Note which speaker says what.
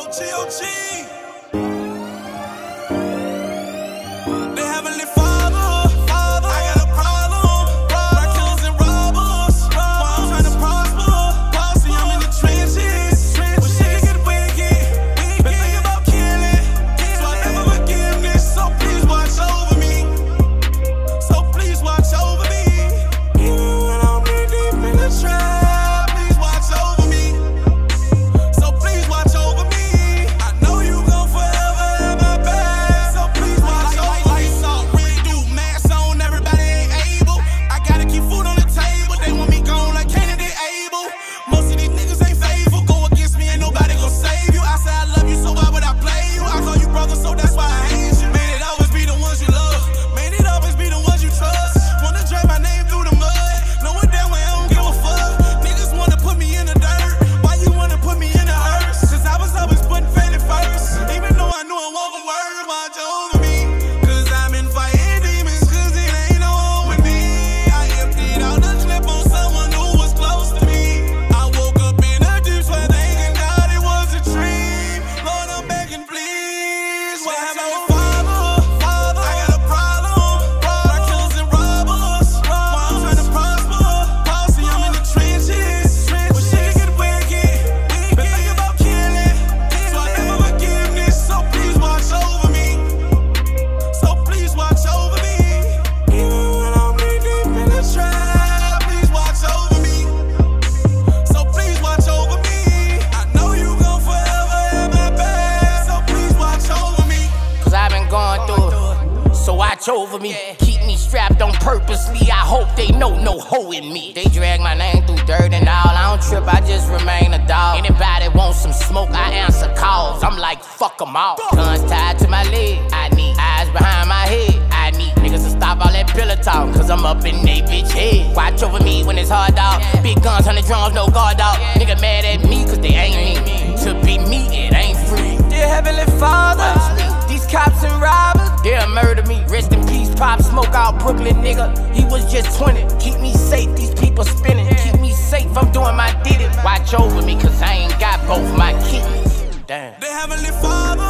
Speaker 1: G.O.G. They heavenly Father, I got a problem. My killers and robbers, while I'm trying to prosper. See, I'm in the trenches. When shit get wicked, been thinking about killing. So I never forgiveness. So please watch over me. So please watch over me. Even when I'm deep in the trap, please watch over me. So please watch over me. I know you gon' forever have my back. So please watch over me. Lights out, red dude, mask on, everybody ain't able. I gotta keep food on the table. They want me gone like Kennedy Abel. Most of these niggas ain't faithful. Go against me, ain't nobody gon' save you. I say I love you, so why would I play you? I call you brother, so that's why I hate you. Man, it always be the ones you love. Man, it always be the ones you trust. Wanna drag my name through the mud. Knowing damn well I don't give a fuck. Niggas wanna put me in the dirt. Why you wanna put me in the hearse? Cause I was always putting Fanny first. Even though I knew I wasn't word, watch over me. Cause I've been fighting demons, cause it ain't no home with me. I emptied out the clip on someone who was close to me. I woke up in a deep sweat thinking God it was a dream. Lord, I'm begging please. What have I Father, I got a problem. My killers and robbers, while I'm trying to prosper. See, I'm in the trenches. When shit get wicked, been thinking about killing. So I never forgiveness. So please watch over me. So please watch over me. Even when I'm deep in the trap, please watch over me. So please watch over me. I know you gon' forever have my back. So please watch over me.
Speaker 2: Cause I've been going through it, so watch over me. Keep me strapped on purposely. I hope they know no hoe in me. They drag my name through dirt and all. I don't trip, I just remain a dog. Anybody want some smoke, I answer calls. I'm like, fuck them all. Guns tied to my leg. I need eyes behind my head. I need niggas to stop all that pillow talk. Cause I'm up in they bitch head. Watch over me when it's hard, dog. Big guns, 100 drums, no guard, dog. Nigga mad at me cause they ain't me. To be me, it ain't free.
Speaker 3: Dear Heavenly Father, these cops and robbers,
Speaker 2: They'll murder me. Rest in peace, Pop Smoke out Brooklyn, nigga. He was just 20. Keep me safe, these people spinning. Keep me safe, I'm doing my ditty. Watch over me, cause I ain't got both my kidneys. Damn.
Speaker 1: The heavenly Father,